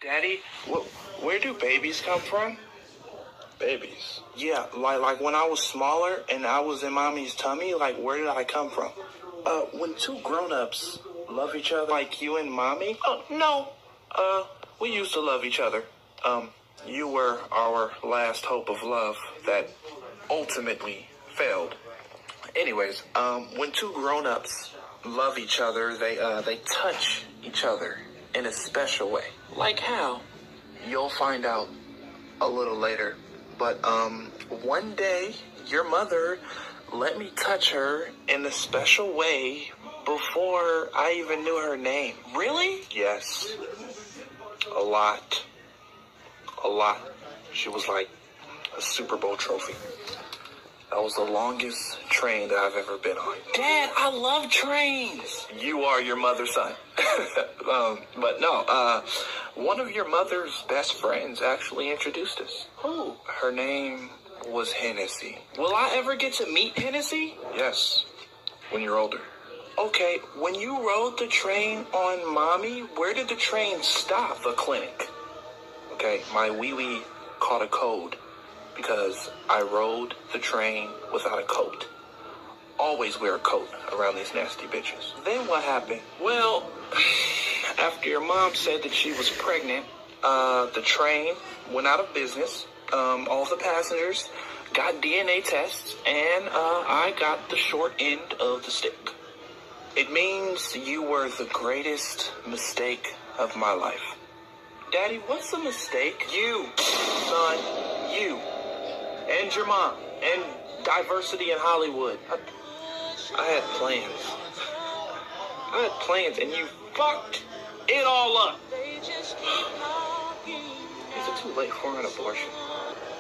Daddy, where do babies come from? Babies? Yeah, like when I was smaller and I was in mommy's tummy, like where did I come from? When two grown-ups love each other. Like you and mommy? Oh, no. We used to love each other. You were our last hope of love that ultimately failed. Anyways, when two grown-ups love each other, they touch each other in a special way. Like how? You'll find out a little later. But, one day, your mother let me touch her in a special way before I even knew her name. Really? Yes. A lot. A lot. She was like a Super Bowl trophy. That was the longest train that I've ever been on. Dad, I love trains. You are your mother's son. But no, one of your mother's best friends actually introduced us. Who? Her name was Hennessy. Will I ever get to meet Hennessy? Yes, when you're older. Okay, when you rode the train on Mommy, where did the train stop? The clinic. Okay, my wee-wee caught a cold because I rode the train without a coat. Always wear a coat around these nasty bitches. Then what happened? Well, after your mom said that she was pregnant, the train went out of business. All the passengers got DNA tests, and I got the short end of the stick. It means you were the greatest mistake of my life. Daddy, what's a mistake? You, son, you, and your mom, and diversity in Hollywood. I had plans. I had plans, and you fucked it all up. Is it too late for an abortion?